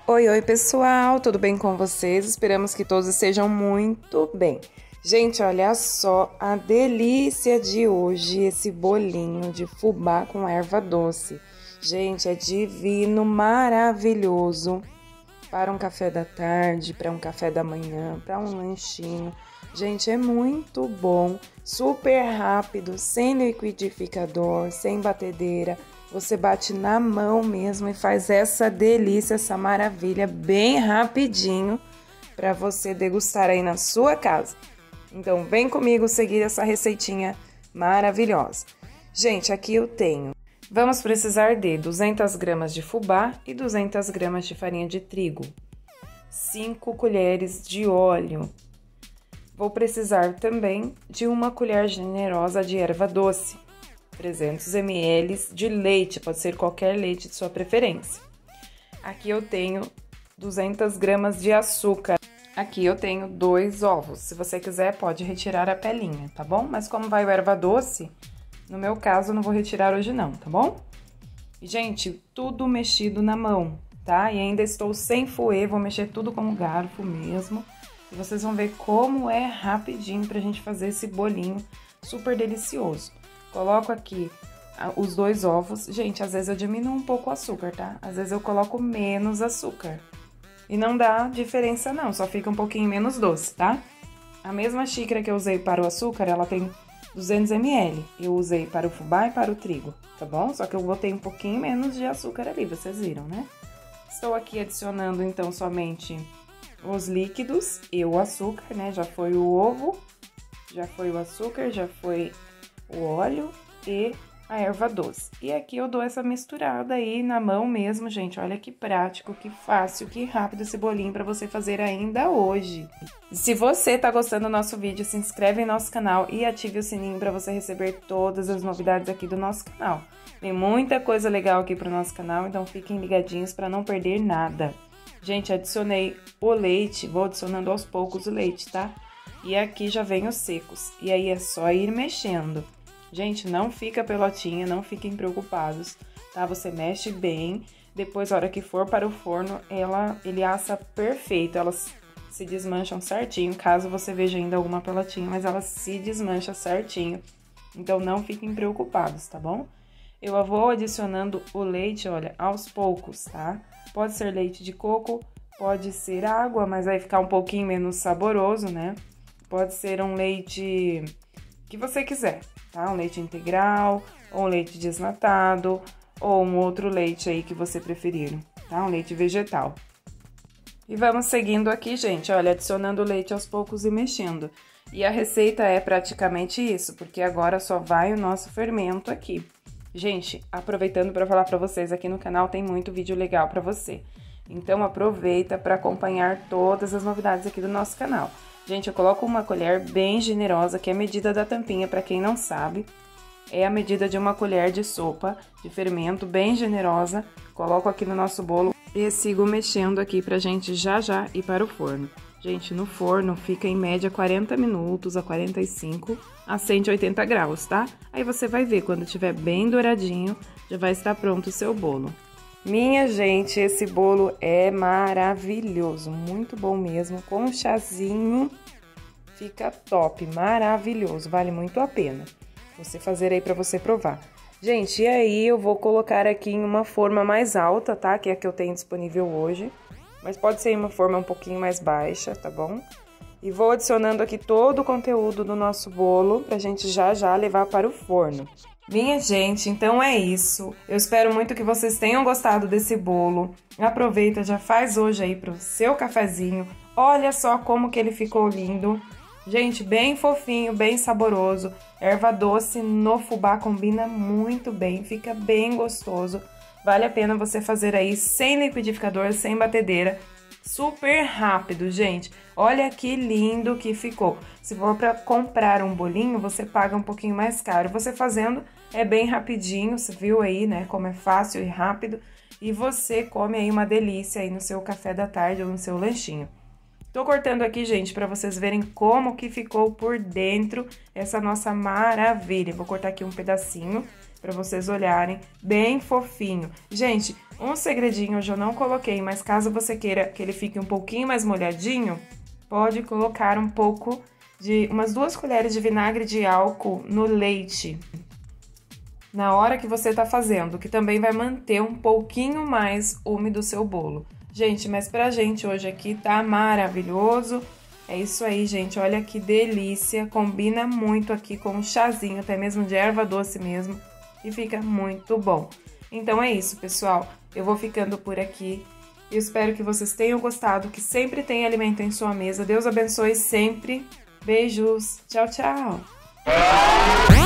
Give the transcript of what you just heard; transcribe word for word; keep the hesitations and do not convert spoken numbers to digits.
Oi, oi pessoal, tudo bem com vocês? Esperamos que todos estejam muito bem. Gente, olha só a delícia de hoje, esse bolinho de fubá com erva doce. Gente, é divino, maravilhoso para um café da tarde, para um café da manhã, para um lanchinho. Gente, é muito bom, super rápido, sem liquidificador, sem batedeira. Você bate na mão mesmo e faz essa delícia, essa maravilha bem rapidinho para você degustar aí na sua casa. Então, vem comigo seguir essa receitinha maravilhosa. Gente, aqui eu tenho. Vamos precisar de duzentas gramas de fubá e duzentas gramas de farinha de trigo. cinco colheres de óleo. Vou precisar também de uma colher generosa de erva doce. trezentos mililitros de leite, pode ser qualquer leite de sua preferência. Aqui eu tenho duzentas gramas de açúcar. Aqui eu tenho dois ovos. Se você quiser, pode retirar a pelinha, tá bom? Mas como vai o erva doce, no meu caso, eu não vou retirar hoje não, tá bom? E, gente, tudo mexido na mão, tá? E ainda estou sem fouet, vou mexer tudo com o garfo mesmo. E vocês vão ver como é rapidinho pra gente fazer esse bolinho super delicioso. Coloco aqui os dois ovos. Gente, às vezes eu diminuo um pouco o açúcar, tá? Às vezes eu coloco menos açúcar. E não dá diferença não, só fica um pouquinho menos doce, tá? A mesma xícara que eu usei para o açúcar, ela tem duzentos mililitros. Eu usei para o fubá e para o trigo, tá bom? Só que eu botei um pouquinho menos de açúcar ali, vocês viram, né? Estou aqui adicionando, então, somente os líquidos e o açúcar, né? Já foi o ovo, já foi o açúcar, já foi o óleo e a erva doce. E aqui eu dou essa misturada aí na mão mesmo, gente. Olha que prático, que fácil, que rápido esse bolinho para você fazer ainda hoje. Se você tá gostando do nosso vídeo, se inscreve em nosso canal e ative o sininho para você receber todas as novidades aqui do nosso canal. Tem muita coisa legal aqui pro nosso canal, então fiquem ligadinhos para não perder nada. Gente, adicionei o leite, vou adicionando aos poucos o leite, tá? E aqui já vem os secos, e aí é só ir mexendo. Gente, não fica pelotinha, não fiquem preocupados, tá? Você mexe bem, depois, a hora que for para o forno, ela, ele assa perfeito, elas se desmancham certinho, caso você veja ainda alguma pelotinha, mas ela se desmancha certinho, então não fiquem preocupados, tá bom? Eu vou adicionando o leite, olha, aos poucos, tá? Pode ser leite de coco, pode ser água, mas vai ficar um pouquinho menos saboroso, né? Pode ser um leite que você quiser, tá? Um leite integral, ou um leite desnatado, ou um outro leite aí que você preferir, tá? Um leite vegetal. E vamos seguindo aqui, gente, olha, adicionando o leite aos poucos e mexendo. E a receita é praticamente isso, porque agora só vai o nosso fermento aqui. Gente, aproveitando para falar para vocês, aqui no canal tem muito vídeo legal para você. Então, aproveita para acompanhar todas as novidades aqui do nosso canal. Gente, eu coloco uma colher bem generosa, que é a medida da tampinha, para quem não sabe. É a medida de uma colher de sopa de fermento, bem generosa. Coloco aqui no nosso bolo e sigo mexendo aqui pra gente já já ir para o forno. Gente, no forno fica em média quarenta minutos a quarenta e cinco a cento e oitenta graus, tá? Aí você vai ver, quando tiver bem douradinho, já vai estar pronto o seu bolo. Minha gente, esse bolo é maravilhoso, muito bom mesmo, com um chazinho, fica top, maravilhoso, vale muito a pena você fazer aí pra você provar. Gente, e aí eu vou colocar aqui em uma forma mais alta, tá? Que é a que eu tenho disponível hoje, mas pode ser em uma forma um pouquinho mais baixa, tá bom? E vou adicionando aqui todo o conteúdo do nosso bolo pra gente já já levar para o forno. Minha gente, então é isso. Eu espero muito que vocês tenham gostado desse bolo. Aproveita, já faz hoje aí pro seu cafezinho. Olha só como que ele ficou lindo. Gente, bem fofinho, bem saboroso. Erva doce no fubá combina muito bem, fica bem gostoso. Vale a pena você fazer aí sem liquidificador, sem batedeira. Super rápido, gente. Olha que lindo que ficou. Se for para comprar um bolinho, você paga um pouquinho mais caro. Você fazendo é bem rapidinho, você viu aí, né? Como é fácil e rápido. E você come aí uma delícia aí no seu café da tarde ou no seu lanchinho. Tô cortando aqui, gente, para vocês verem como que ficou por dentro essa nossa maravilha. Vou cortar aqui um pedacinho para vocês olharem, bem fofinho. Gente, Um segredinho hoje eu não coloquei, mas caso você queira que ele fique um pouquinho mais molhadinho, pode colocar um pouco de umas duas colheres de vinagre de álcool no leite na hora que você tá fazendo, que também vai manter um pouquinho mais úmido o seu bolo. Gente, mas pra gente hoje aqui tá maravilhoso. É isso aí, gente, olha que delícia, combina muito aqui com um chazinho, até mesmo de erva doce mesmo, e fica muito bom. Então é isso, pessoal, eu vou ficando por aqui, eu espero que vocês tenham gostado, que sempre tem alimento em sua mesa, Deus abençoe sempre, beijos, tchau, tchau!